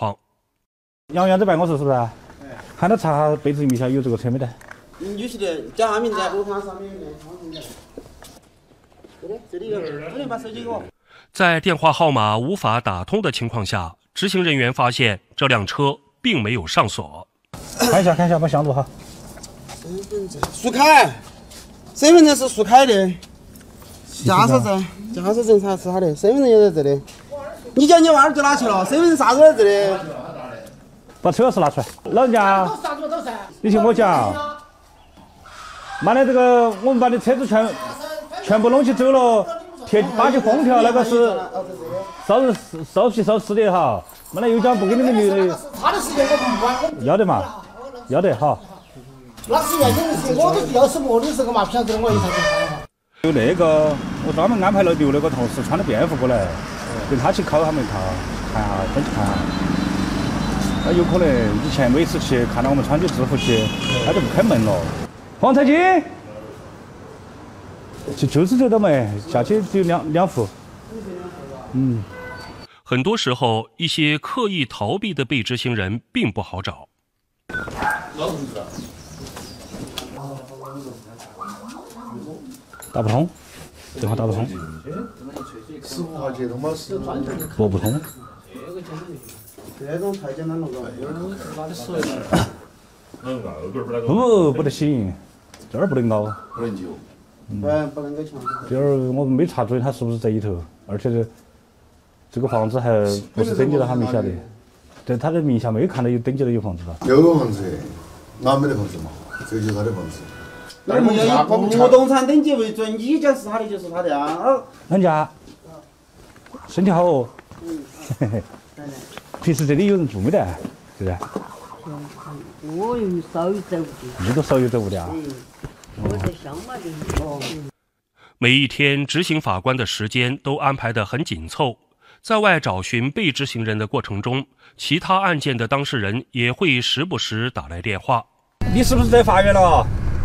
况。 杨院长办公室是不是？喊他查下贝子名下有这个车没得？ 有些的叫啥名字？我看上面的。这里有，把手机给我。 在电话号码无法打通的情况下，执行人员发现这辆车并没有上锁。 看一下，把详读哈。 身份证，苏凯，身份证是苏凯的，驾驶证才是他的，身份证也在这里。你叫你娃儿就拿去了，身份证啥子在这里？ 把车钥匙拿出来，老人家，你听我讲，妈的这个我们把你车子全部弄起走了，打起封条，那个是收皮收吃的哈，妈的有讲不给你们留的。 他的时间我不管， 要得嘛，要得好。 那是原先的事，我都要是没的时候嘛，不晓得我一下就开了。 有那个，我专门安排了留那个同事穿的便服过来，跟他去考他们一套，看下分析看下。那有可能以前每次去看到我们穿起制服去，他就不开门了。黄彩金，就是这个没，下去只有两副。 很多时候，一些刻意逃避的被执行人并不好找。 打不通，电话打不通。 15号接通吗？ 拨不通。 这种太简单了， 不得行，这儿不能搞。 不能救。 不能够抢。 这儿我们没查准他是不是这一头，而且这个房子还不是登记到他名下的，在他的名下没看到有登记的有房子的。 有个房子，哪没得房子嘛？这就是他的房子。 那我们要以不动产登记为准，你讲是他的就是他的啊。 人家身体好哦。平时这里有人住没得？是不是？ 我又少有走的。 你都少有走的啊？ 我在乡嘛的。 每一天，执行法官的时间都安排得很紧凑。在外找寻被执行人的过程中，其他案件的当事人也会时不时打来电话。 你是不是在法院了？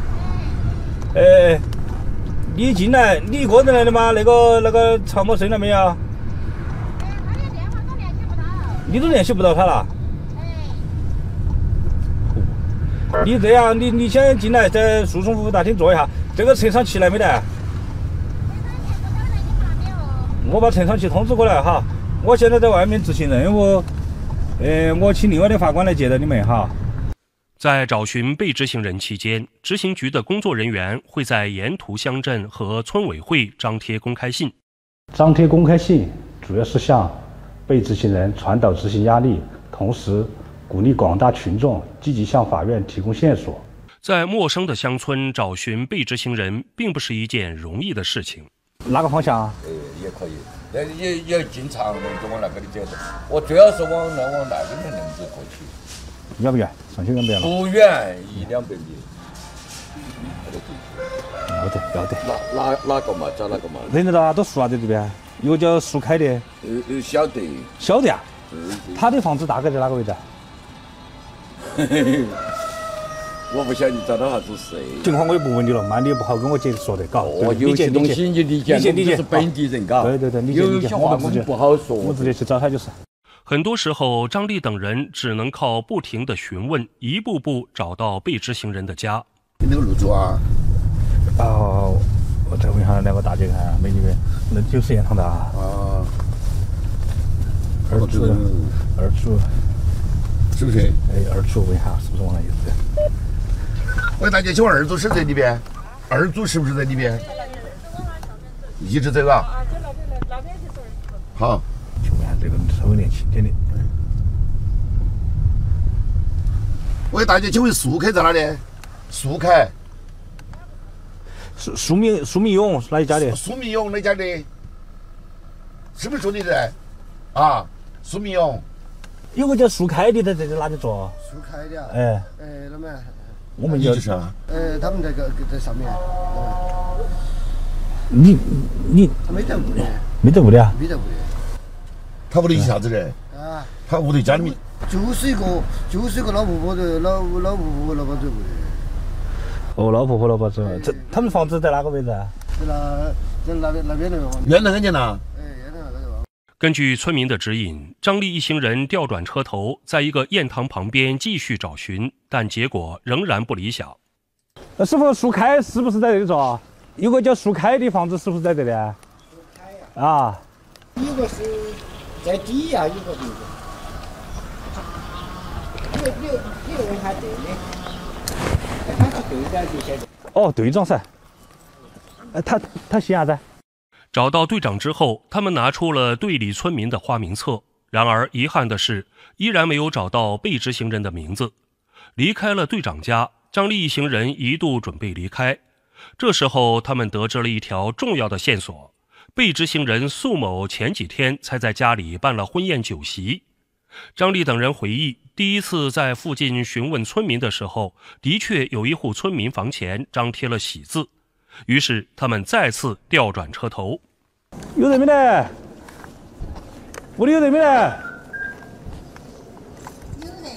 你进来，你一个人来的吗？那个曹某生了没有？你都联系不到他了。你这样，你先进来，在诉讼服务大厅坐一下。这个陈昌奇来没得？我把陈昌奇通知过来哈。我现在在外面执行任务，我请另外的法官来接待你们哈。 在找寻被执行人期间，执行局的工作人员会在沿途乡镇和村委会张贴公开信。 张贴公开信主要是向被执行人传导执行压力，同时鼓励广大群众积极向法院提供线索。 在陌生的乡村找寻被执行人，并不是一件容易的事情。 哪个方向啊？ 也可以，也经常能就往那个里走的。我主要是往那边能走过去。 远不远？上去远不远了？ 不远，100-200米。 要得。 哪个嘛？找哪个嘛？ 认得到啊，都熟啊，在这边。有个叫苏开的。 晓得。 晓得啊。他的房子大概在哪个位置啊？ 我不晓得你找到啥子事。 情况我也不问你了，慢你也不好跟我解释说的，搞。 有些东西你理解，是本地人，搞。 对， 有些话我们不好说。 我直接去找他就是。 很多时候，张丽等人只能靠不停的询问，一步步找到被执行人的家。 你那个入住啊？ 我再问一下两个大姐看，美女们，那90元堂的啊。二处， 是不是？ 二处问一下是不是往那意思？ 喂，大姐，请问二组是不是在里边？二组是不是在里边？一直走啊？ 那边去走。 好。 就问下这个稍微年轻点的。 喂，大姐，请问苏凯在哪里？苏凯。 苏明勇哪一家的？ 苏明勇哪家的？是不是说你在？啊，苏明勇。 有个叫苏开的在哪里做？ 苏开的啊？那么。 我们就是啊。 他们在上面。 你他没在屋里。 没在屋里啊？ 没在屋里。 他屋里啥子人？ 啊。 他屋里家里面。 就是一个老婆婆的老婆婆老婆子屋里。 哦，老婆婆老婆子，这他们房子在哪个位置啊？ 在那边那个。 院子很近呐。 根据村民的指引，张丽一行人调转车头，在一个堰塘旁边继续找寻，但结果仍然不理想。 师傅，树开是不是在这里做？有个叫树开的房子，是不是在这里啊？啊， 有个是在底下，有个地方。有人还对的，他是队长就现在。 哦，队长噻。他姓啥子？ 找到队长之后，他们拿出了队里村民的花名册。然而遗憾的是，依然没有找到被执行人的名字。离开了队长家，张丽一行人一度准备离开。这时候，他们得知了一条重要的线索：被执行人苏某前几天才在家里办了婚宴酒席。张丽等人回忆，第一次在附近询问村民的时候，的确有一户村民房前张贴了喜字。于是他们再次调转车头。 有人没得？屋里有人没得？ 有人。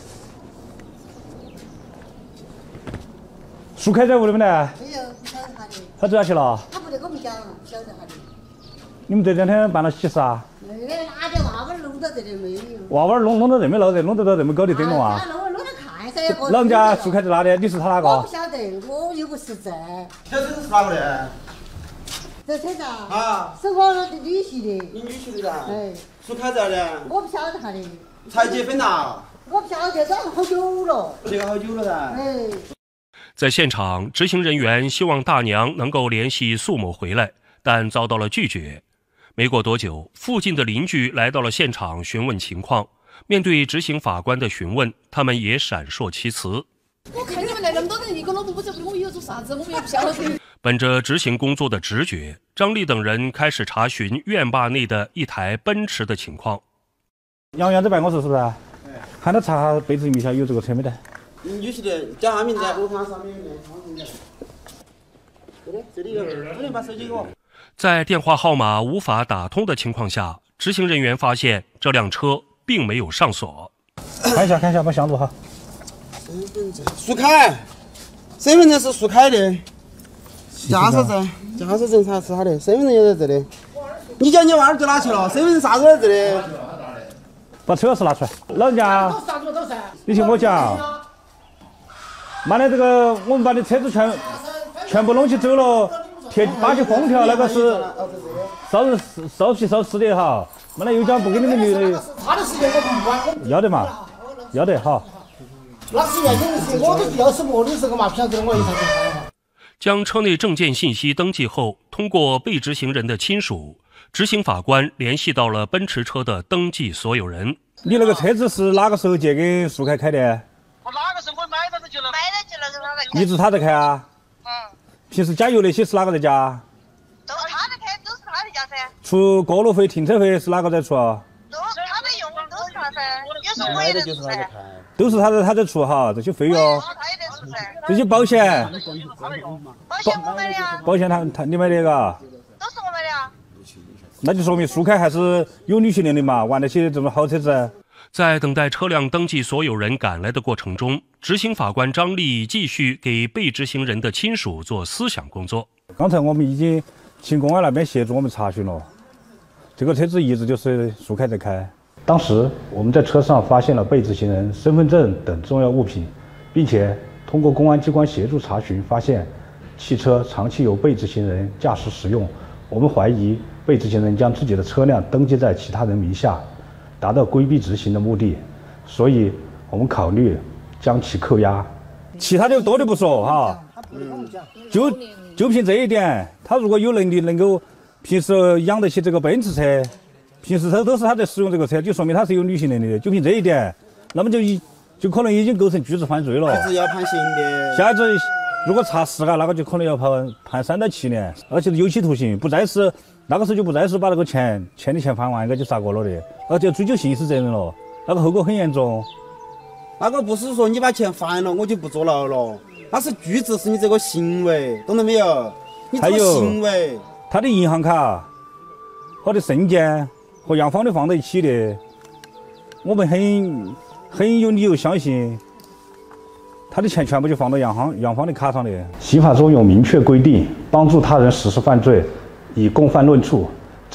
树开在屋里没得？ 没有，不晓得他的。 他走哪去了？ 他不得跟我们讲，不晓得他的。 你们这两天办了喜事啊？ 没得，哪点娃娃弄到这里没有？ 娃娃弄到这么老热，弄得到这么高的灯笼啊？ 弄着看噻。 老人家树开在哪里？你是他哪个？ 我不晓得，我又不是在。 小车是哪个的？ 这车子啊， 是我的女婿的。 你女婿的噻？ 哎， 树开在哪里？ 我不晓得他的。 才结婚呐？ 我不晓得，这好久了。 结了好久了噻。 哎。 在现场，执行人员希望大娘能够联系苏某回来，但遭到了拒绝。没过多久，附近的邻居来到了现场询问情况。面对执行法官的询问，他们也闪烁其词。 我看你们来那么多人，一个老婆不晓得我有做啥子，我们也不晓得。 本着执行工作的直觉，张丽等人开始查询院坝内的一台奔驰的情况。 杨院在办公室是不是？喊他查下被执行名下有这个车没得？ 你女婿的叫啥名字？我看上面有名。这里有，这里把手机给我。 在电话号码无法打通的情况下，执行人员发现这辆车并没有上锁。 看一下，把箱子哈。 身份证，树开，身份证是树开的。驾驶证啥是他的，身份证也在这里。你叫你娃儿就哪去了？身份证啥子在这里？ 把车钥匙拿出来，老人家，你听我讲，妈的这个我们把你车子全部弄起走了，拔起封条，那个是烧吃的哈，妈的又讲不给你们留的。 他的时间我不管。 要得嘛，要得好。 那是原因的事，我都要是没的时候嘛，不晓得我为啥子开。 将车内证件信息登记后，通过被执行人的亲属，执行法官联系到了奔驰车的登记所有人。 你那个车子是哪个时候借给树开开的？ 我哪个时候我买到就了，买到就了，跟他在一直他在开啊？平时加油那些是哪个在加？ 都是他在开，都是他在加噻。 出过路费、停车费是哪个在出啊？ 都是他在用，都是他噻。有时候我也在出噻。 都是他在出哈，这些费用。 他也在出噻。 这些保险。 保险我买的呀。 保险你买的嘎？ 都是我买的呀。 那就说明树开还是有履行能力嘛，玩那些这种好车子。 在等待车辆登记所有人赶来的过程中，执行法官张丽继续给被执行人的亲属做思想工作。 刚才我们已经请公安那边协助我们查询了，这个车子一直就是树开在开。当时我们在车上发现了被执行人身份证等重要物品，并且通过公安机关协助查询，发现汽车长期由被执行人驾驶使用。我们怀疑被执行人将自己的车辆登记在其他人名下，达到规避执行的目的，所以我们考虑将其扣押。其他的多的不说哈，就凭这一点，他如果有能力能够平时养得起这个奔驰车，平时都是他在使用这个车，就说明他是有履行能力的。就凭这一点，那么就可能已经构成拒止犯罪了。 下次要判刑的。 下一次如果查实了，那个就可能要判3到7年，而且是有期徒刑，不再是那个时候就不再是把那个欠的钱还完，应该就杀过了的，而且追究刑事责任了，那个后果很严重。 那个不是说你把钱还了我就不坐牢了，那是拒止是你这个行为，懂了没有？你这个行为， 他的银行卡和的证件和洋房的放在一起的，我们很有理由相信。他的钱全部就放到洋房的卡上的。刑法中有明确规定，帮助他人实施犯罪，以共犯论处，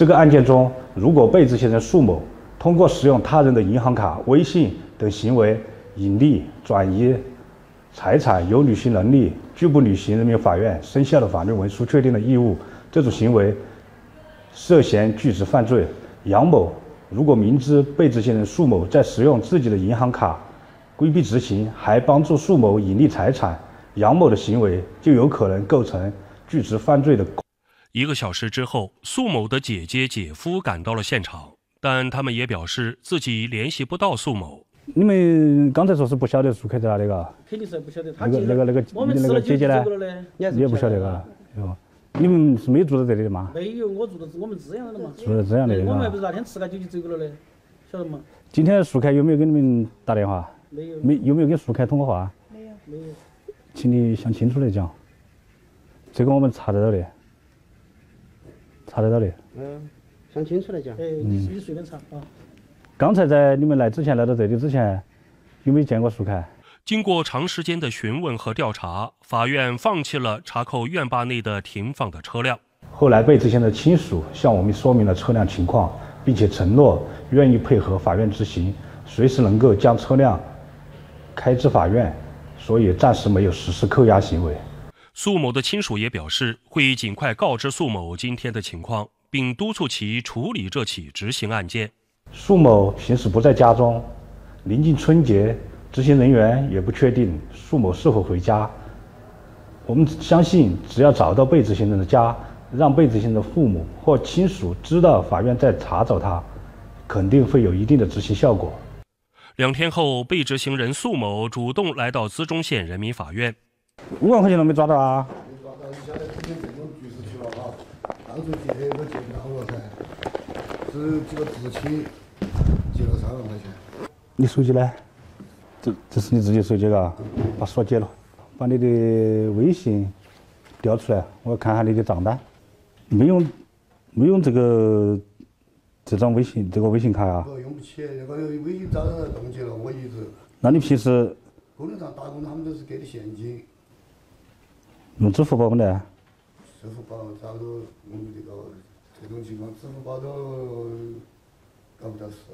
这个案件中，如果被执行人苏某通过使用他人的银行卡、微信等行为隐匿、转移财产，有履行能力，拒不履行人民法院生效的法律文书确定的义务，这种行为涉嫌拒执犯罪。杨某如果明知被执行人苏某在使用自己的银行卡规避执行，还帮助苏某隐匿财产，杨某的行为就有可能构成拒执犯罪的。 1个小时之后，苏某的姐姐、姐夫赶到了现场，但他们也表示自己联系不到苏某。 你们刚才说是不晓得苏凯在哪里嘎？ 肯定是不晓得。 那个姐姐呢？你也不晓得嘎？哟，你们是没住在这里的吗？ 没有，我住的我们资阳的嘛。 住在资阳的。 我们不是那天吃个酒就走过了的，晓得吗？ 今天苏凯有没有给你们打电话？ 没有。 有没有跟苏凯通过话？ 没有。 请你想清楚的讲，这个我们查得到的。 想清楚来讲。 你随便查啊。 刚才在你们来到这里之前，有没有见过苏凯？ 经过长时间的询问和调查，法院放弃了查扣院坝内的停放的车辆。 后来被执行的亲属向我们说明了车辆情况，并且承诺愿意配合法院执行，随时能够将车辆开至法院，所以暂时没有实施扣押行为。 苏某的亲属也表示，会尽快告知苏某今天的情况，并督促其处理这起执行案件。 苏某平时不在家中，临近春节，执行人员也不确定苏某是否回家。我们相信，只要找到被执行人的家，让被执行人的父母或亲属知道法院在查找他，肯定会有一定的执行效果。 2天后，被执行人苏某主动来到资中县人民法院。 5万块钱都没抓到啊！ 没抓到，你晓得今天这种局势去了哈，当初借都借不到了噻，只几个知青借了3万块钱。 你手机呢？这是你自己手机嘎？把锁解了，把你的微信调出来，我看下你的账单。没用这张微信卡啊？ 用不起，那个微信早上冻结了，我一直。 那你平时？ 工厂打工他们都是给的现金。 用支付宝不得？ 支付宝早都用这种情况，支付宝都搞不到事。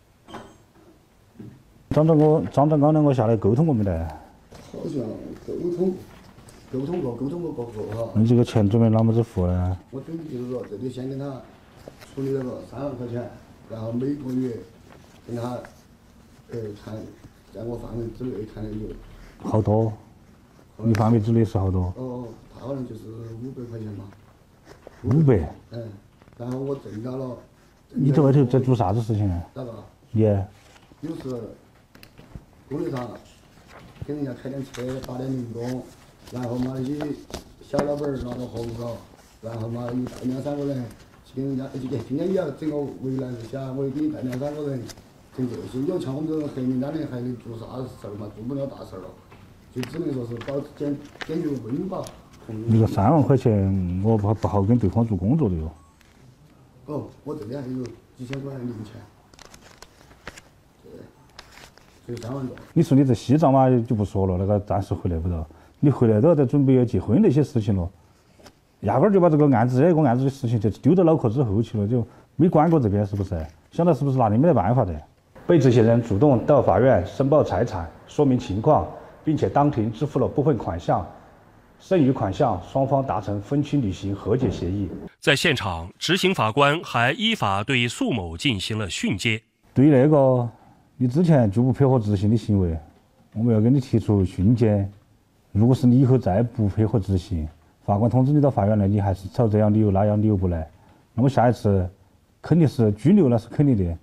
张长刚呢？我下来沟通过没得？ 好像沟通过哈。 你这个钱准备啷么子付呢？ 我准备就是说，这里先跟他处理那个3万块钱，然后每个月跟他看，在我范围之内看的有。 好多？你范围之内是好多？ 他好像就是500块钱嘛。 500？ 然后我挣到了。 你在外头在做啥子事情啊？ 咋个？ 你？ 有时工地上给人家开点车，打点零工，然后嘛那些小老板拿到活不到，然后嘛又带2-3个人去跟人家，今天也要整个围栏一下，我又给你带2-3个人，整这些。你要像我们这种黑名单的，还能做啥事儿嘛？做不了大事儿了，就只能说是保持解决温饱。 你个3万块钱，我不好跟对方做工作的哟。 我这里还有几千块钱零钱。3万多。 你说你在西藏嘛就不说了，那个暂时回来不到。你回来都要在准备要结婚那些事情了，压根儿就把这个案子的事情就丢到脑壳之后去了，就没管过这边，是不是？想到是不是拿你没得办法的？被执行人主动到法院申报财产，说明情况，并且当庭支付了部分款项，剩余款项双方达成分期履行和解协议。 在现场，执行法官还依法对苏某进行了训诫。 对那个你之前拒不配合执行的行为，我们要给你提出训诫。如果是你以后再不配合执行，法官通知你到法院来，你还是找这样理由那样理由不来，那么下一次肯定是拘留，那是肯定的。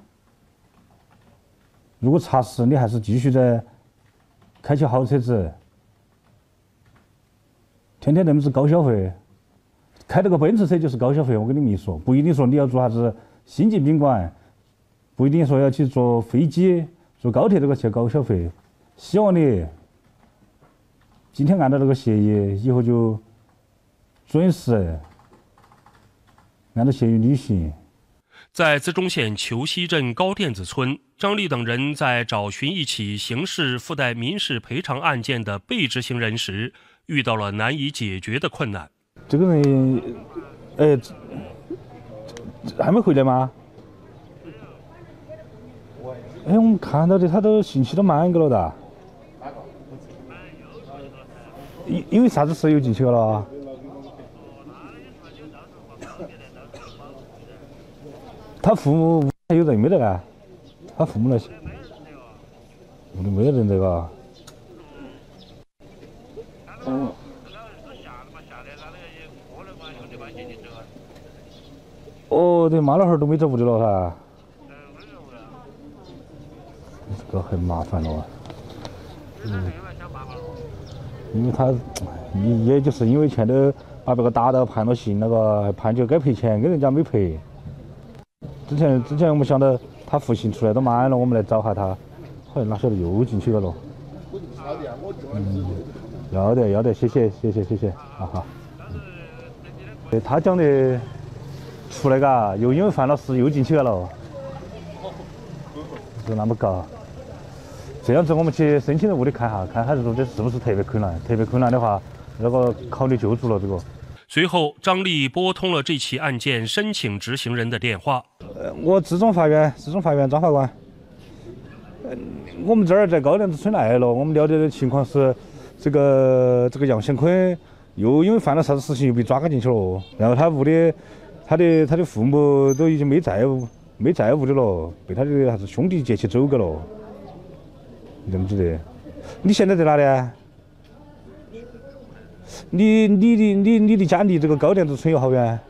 如果查实你还是继续在开起好车子，天天那么子高消费，开这个奔驰车就是高消费，我跟你们一说，不一定说你要做啥子星级宾馆，不一定说要去坐飞机、坐高铁这个去高消费。希望你今天按照这个协议，以后就准时按照协议履行。 在资中县虬溪镇高甸子村，张丽等人在找寻一起刑事附带民事赔偿案件的被执行人时，遇到了难以解决的困难。 这个人， 还没回来吗？哎，我们看到的他都信息都满个了的。因为啥子石油进去了？他父母还有人没得啊？他父母那些屋里没得人这个。哦，对，妈老汉儿都没在屋里了噻。这个很麻烦了。因为他，也就是因为前头把别个打到判了刑，那个判决该赔钱，跟人家没赔。之前我们想到他服刑出来都满了，我们来找下他，后来哪晓得又进去了咯。要得，谢谢，好。他讲的出来嘎，又因为犯了事又进去了，就那么高。这样子我们去申请人屋里看下，看他这个是不是特别困难。特别困难的话，那个考虑救助了这个。 随后，张丽拨通了这起案件申请执行人的电话。 我至中法院张法官。我们这儿在高梁子村来了，我们了解的情况是，这个杨显坤又因为犯了啥子事情又被抓进去了，然后他屋里，他的父母都已经没在屋里了，被他的啥子兄弟接起走个了。你怎么知的？你现在在哪里啊？你的家离这个高梁子村有好远？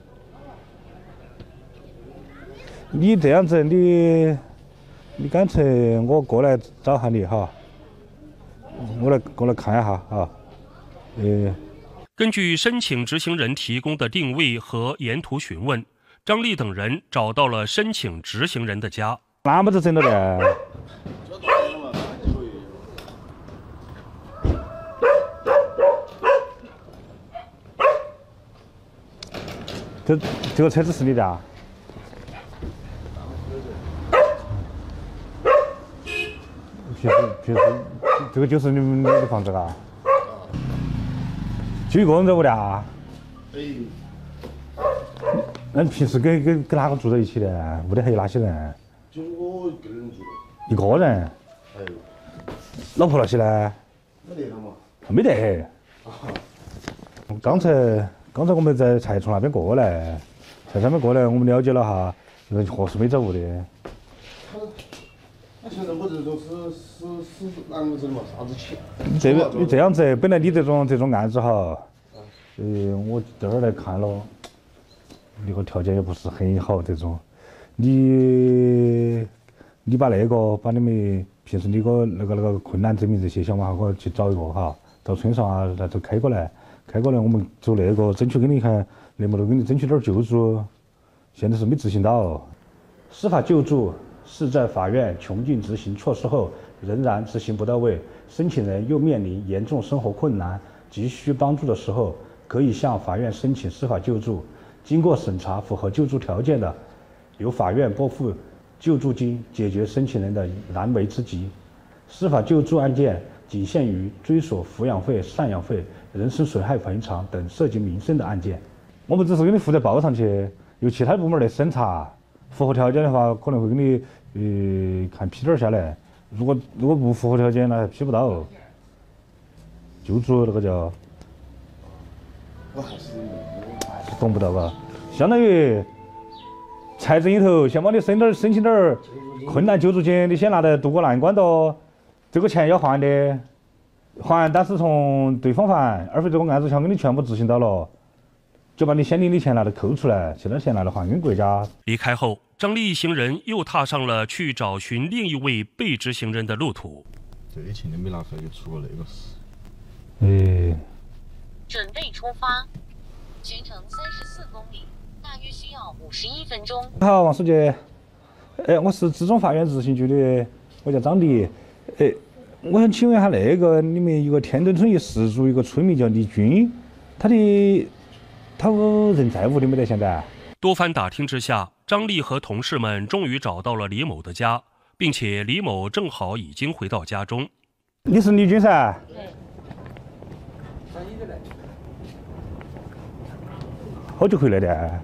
你这样子，你干脆我过来找下你哈，我过来看一下啊。 根据申请执行人提供的定位和沿途询问，张丽等人找到了申请执行人的家。 那么子整到的？这个车子是你的啊？平时这个就是你们的房子啊？就一个人在屋里啊？那你平时跟哪个住在一起的？屋里还有哪些人？ 就我一个人住。 一个人？ 还有。 老婆那些呢？ 没得了嘛？ 没得。刚才我们在菜场那边过来，我们了解了哈，人确实没在屋里。 那现在我这种是啷个子的嘛？啥子钱？ 你这样子，本来你这种案子哈，我这儿来看了，那个条件也不是很好，这种，你把你们平时那个困难证明这些，想办法去找一个哈，到村上啊那都开过来，我们做那个争取给你看，能不能给你争取点救助？现在是没执行到。司法救助是在法院穷尽执行措施后，仍然执行不到位，申请人又面临严重生活困难，急需帮助的时候，可以向法院申请司法救助。经过审查符合救助条件的，由法院拨付救助金，解决申请人的燃眉之急。司法救助案件仅限于追索抚养费、赡养费、人身损害赔偿等涉及民生的案件。我们只是给你负责报上去，由其他部门来审查，符合条件的话，可能会给你看批点下来。如果不符合条件呢，批不到。救助那个叫，我还是懂不到吧？相当于财政里头，先帮你申请点困难救助金，你先拿来渡过难关的，这个钱要还的，但是从对方还，而非这个案子全给你全部执行到了，就把你先领的钱拿来扣出来，其他钱拿来还给国家。 离开后，张丽一行人又踏上了去找寻另一位被执行人的路途。 最近的没拿出来就出了那个事。 准备出发，全程34公里，大约需要51分钟。 好，王书记，我是至中法院执行局的，我叫张丽。我想请问一下，你们一个天墩村一氏族一个村民叫李军，他人在屋里没得？现在多番打听之下，张丽和同事们终于找到了李某的家，并且李某正好已经回到家中。 你是李军噻？ 对。 好久回来的？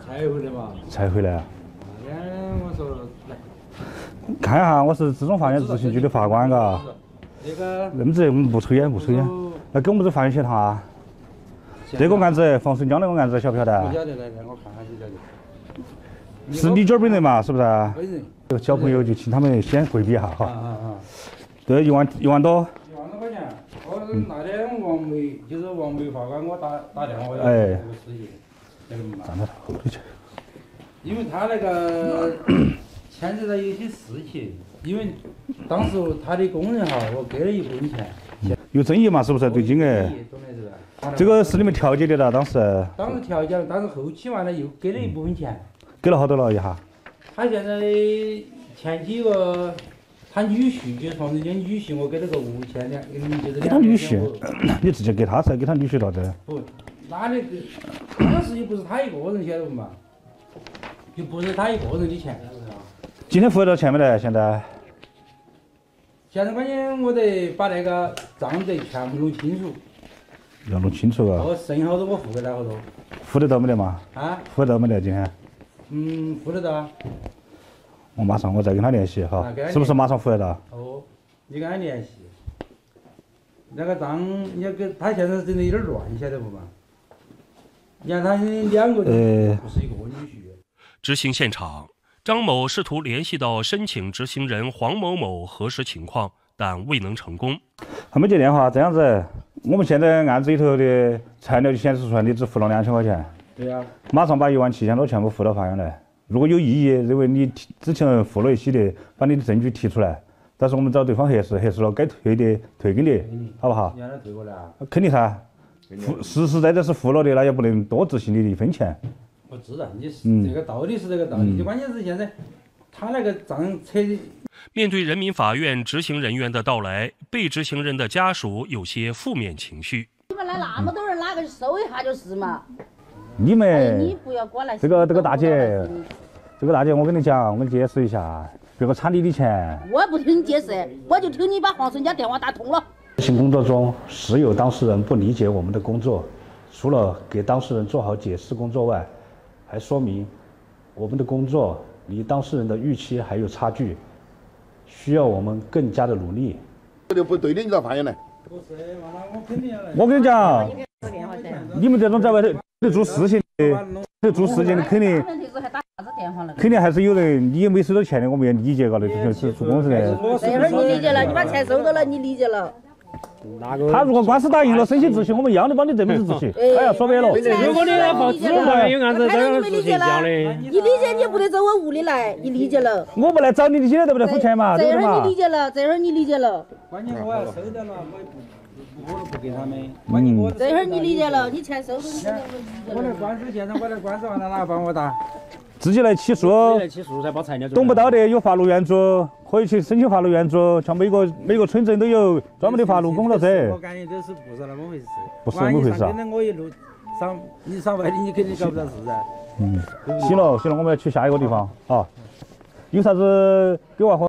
才回来嘛。 才回来啊？ 那天我说来。 看一下，我是资中法院执行局的法官，嘎。 那个。 认字，我们不抽烟，不抽烟。来给我们这法院协谈啊。这个案子，冯顺江那个案子晓不晓得？ 不晓得，来，我看下就晓得。 是你这儿本人嘛？是不是？ 本人。 这个小朋友就请他们先回避一下哈。对，1万多。 1万多块钱。我那天王梅就是王梅法官给我打电话要这个事情， 站到他后头去。 因为他那个牵扯到有些事情，因为当时他的工人哈，我给了一部分钱。 有争议嘛？是不是对金额？这个是你们调解的了，当时。 当时调解了，但是后期完了又给了一部分钱。 给了好多了一下？ 他现在前几个，他女婿就是房子的女婿，我给了个5000两，就是给他女婿，你直接给他噻，给他女婿到这。 不，那个这个事情不是他一个人晓得不嘛？就不是他一个人的钱。 今天付了多少钱没得？现在？ 现在关键我得把那个账得全部弄清楚。 要弄清楚啊！ 剩下好多我付给他好多。 付得到没得嘛？ 啊？ 付得到没得？今天？ 付得到。 我马上我再跟他联系哈，是不是马上付得到？ 哦，你跟他联系。那个账，你要给他现在整得有点乱，你晓得不嘛？你看他2个人，不是一个女婿。 执行现场，张某试图联系到申请执行人黄某某核实情况，但未能成功。 还没接电话，这样子，我们现在案子里头的材料就显示出来，你只付了2000块钱。 对呀。 马上把17000多全部付到法院来。如果有异议，认为你之前付了一些的，把你的证据提出来，到时候我们找对方核实，核实了该退的退给你，好不好？ 你让他退过来啊？ 肯定噻，实实在在是付了的，那也不能多执行你的1分钱。 我知道，你这个道理是这个道理，就关键是现在他那个账扯的。 面对人民法院执行人员的到来，被执行人的家属有些负面情绪。 你们来那么多人，哪个收一下就是嘛？ 你们， 你不要过来。 这个大姐，我跟你讲，我跟你解释一下，别个铲你的钱。 我不听你解释，我就听你把黄顺家电话打通了。 执行工作中，时有当事人不理解我们的工作，除了给当事人做好解释工作外，还说明我们的工作离当事人的预期还有差距，需要我们更加的努力。 不对的，你到法院来。 我跟你讲，你们这种在外头做事情的，做事情的肯定还是有人，你也没收到钱的，我们也理解个的，就是做公司的。 这会儿你理解了，你把钱收到了，你理解了。 他如果官司打赢了，申请执行，我们一样的帮你证明执行。哎呀，说白了， 如果你要报资中法院有案子，这样是一样的。 你理解，你不得走我屋里来，你理解了。 我不来找你，你现在都不得付钱嘛？ 这会儿你理解了，这会儿你理解了。 关键我要收到了，我也不给他们。 这会儿你理解了，你钱收到你我那官司现在我那官司完了，哪个帮我打？ 自己来起诉，懂不到的有法律援助，可以去申请法律援助。像每个村镇都有专门的法律工作者。 我感觉都是不是那么回事。 不是那么回事啊！ 我一路你上外地，你肯定搞不到事噻。 行了，我们要去下一个地方啊。有啥子给娃和。